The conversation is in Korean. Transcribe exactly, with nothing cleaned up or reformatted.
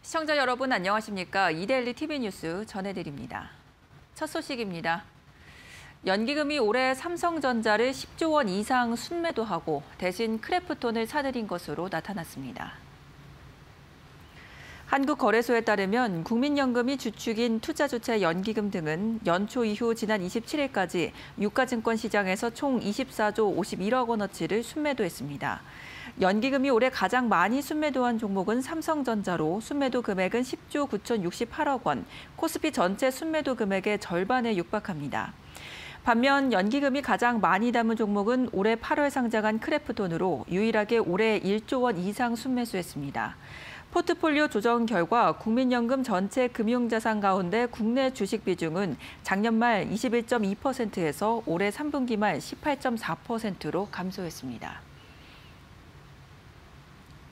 시청자 여러분 안녕하십니까? 이데일리 티비 뉴스 전해드립니다. 첫 소식입니다. 연기금이 올해 삼성전자를 십조 원 이상 순매도하고 대신 크래프톤을 사들인 것으로 나타났습니다. 한국거래소에 따르면 국민연금이 주축인 투자주체 연기금 등은 연초 이후 지난 이십칠일까지 유가증권 시장에서 총 이십사조 오십일억 원어치를 순매도했습니다. 연기금이 올해 가장 많이 순매도한 종목은 삼성전자로 순매도 금액은 십조 구천육십팔억 원, 코스피 전체 순매도 금액의 절반에 육박합니다. 반면 연기금이 가장 많이 담은 종목은 올해 팔월 상장한 크래프톤으로 유일하게 올해 일조 원 이상 순매수했습니다. 포트폴리오 조정 결과 국민연금 전체 금융자산 가운데 국내 주식 비중은 작년 말 이십일 점 이 퍼센트에서 올해 삼 분기 말 십팔 점 사 퍼센트로 감소했습니다.